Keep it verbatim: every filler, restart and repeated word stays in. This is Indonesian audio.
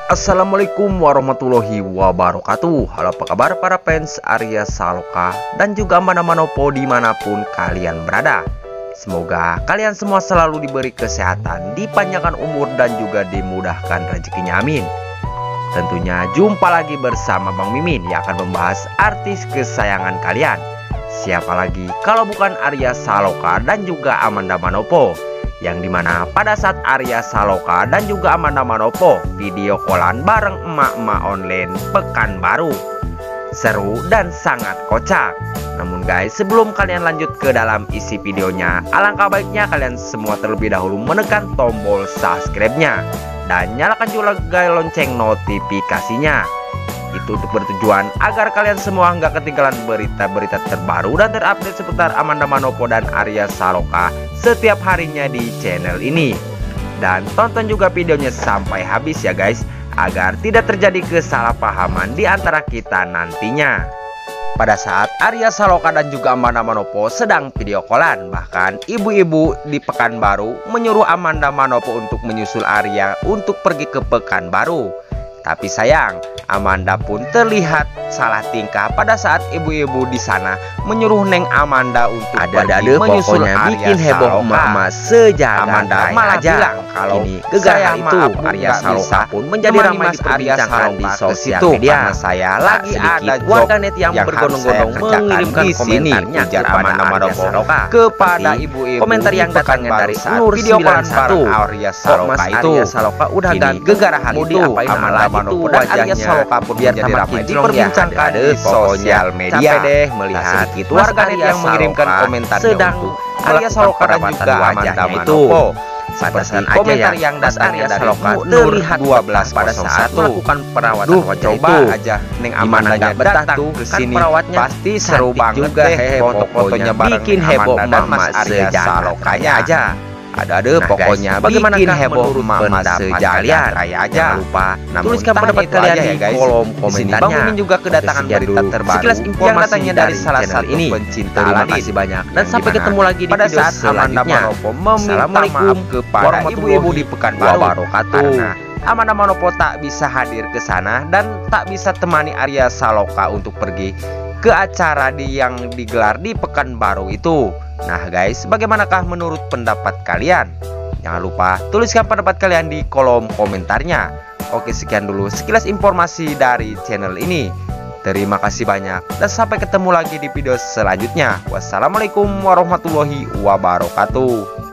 Assalamualaikum warahmatullahi wabarakatuh. Halo, apa kabar para fans Arya Saloka dan juga Amanda Manopo dimanapun kalian berada. Semoga kalian semua selalu diberi kesehatan, dipanjangkan umur dan juga dimudahkan rezekinya, amin. Tentunya jumpa lagi bersama Bang Mimin yang akan membahas artis kesayangan kalian. Siapa lagi kalau bukan Arya Saloka dan juga Amanda Manopo, yang dimana pada saat Arya Saloka dan juga Amanda Manopo video callan bareng emak-emak online Pekanbaru. Seru dan sangat kocak. Namun guys, sebelum kalian lanjut ke dalam isi videonya, alangkah baiknya kalian semua terlebih dahulu menekan tombol subscribe-nya dan nyalakan juga lonceng notifikasinya. Itu untuk bertujuan agar kalian semua nggak ketinggalan berita-berita terbaru dan terupdate seputar Amanda Manopo dan Arya Saloka setiap harinya di channel ini. Dan tonton juga videonya sampai habis ya guys, agar tidak terjadi kesalahpahaman di antara kita nantinya. Pada saat Arya Saloka dan juga Amanda Manopo sedang video callan, bahkan ibu-ibu di Pekanbaru menyuruh Amanda Manopo untuk menyusul Arya untuk pergi ke Pekanbaru. Tapi sayang, Amanda pun terlihat salah tingkah pada saat ibu-ibu di sana menyuruh Neng Amanda untuk ada-ada menyusul pokoknya Arya bikin heboh Saloka. emak-emak sejagat. Amanda raya malah aja bilang kalau ini saya gegara itu maaf, Arya nggak Saloka bisa pun menjadi temani ramai Mas Arya diperbincangkan di Saloka ke sosial situ, media. karena saya Tak lagi sedikit ada job warganet yang yang berbondong-bondong harus saya kerjakan mengirimkan di sini, komentarnya ujar kepada Amanda Arya Manopo Saloka kepada Seperti ibu-ibu komentar di yang datangnya Pekanbaru dari saat Nur video callan sembilan satu. bareng Arya Kok Saloka Mas itu. Arya Saloka udah Kini ganti gegara hal mau itu, diapain Amanda lagi Manopo tuh dan Arya wajahnya, Saloka pun biar menjadi tambah ramai kinclong ya. diperbincangkan Ada di sosial pokoknya. media. Sampai deh Tak melihat sedikit Mas warganet Arya yang mengirimkan Saloka komentarnya sedang untuk Arya Saloka dan perawatan juga Amanda wajahnya Manopo. Seperti Pantesan aja komentar ya, yang Mas datangnya Arya dari Saloka Nur terlihat dua belas pada saat melakukan perawatan Duh, wajah coba itu. aja Neng Gimana Amanda nggak betah datang tuh ke kan sini, perawatnya pasti seru cantik banget juga deh hehe, foto-fotonya bareng bikin Neng heboh Amanda dan emak-emak Mas Arya sejagat Salokanya raya aja. Ada-ada Nah, pokoknya guys, bagaimanakah bikin heboh menurut emak-emak pendapat sejagat kalian? raya aja. Jangan lupa Namun tuliskan tak pendapat itu kalian aja di ya, guys. kolom Di sini komentarnya. Bang Mimin juga kedatangan Oke, sekian berita dulu terbaru sekilas yang informasi datangnya dari salah channel satu ini. pencinta Terima Aladin. kasih banyak dan Yang sampai dimana ketemu lagi di pada video saat Amanda selanjutnya. Manopo meminta Assalamualaikum maaf kepada warahmatullahi ibu-ibu di Pekanbaru wabarakatuh. karena Amanda Manopo tak bisa hadir ke sana dan tak bisa temani Arya Saloka untuk pergi ke acara di yang digelar di Pekanbaru itu. Nah guys, bagaimanakah menurut pendapat kalian? Jangan lupa tuliskan pendapat kalian di kolom komentarnya. Oke, sekian dulu sekilas informasi dari channel ini. Terima kasih banyak dan sampai ketemu lagi di video selanjutnya. Wassalamualaikum warahmatullahi wabarakatuh.